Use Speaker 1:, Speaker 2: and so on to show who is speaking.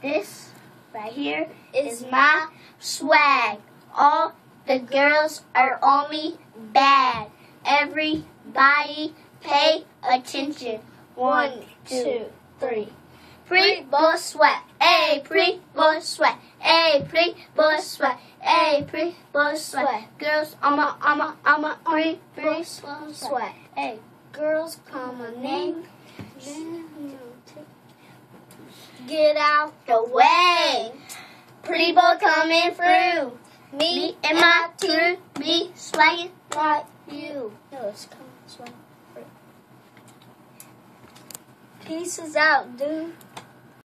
Speaker 1: This right here is my swag. All the girls are on me bad. Everybody pay attention. 1, 2, 3. Pretty boy sweat. Hey, pretty boy sweat. Hey, pretty boy sweat. Hey, pretty boy sweat. Girls, I'm a pretty boy sweat. Hey, girls, call my name. Get out the way. Pretty boy coming through. Me and my crew be swagging like you. No, it's coming swag through. Pieces out, dude.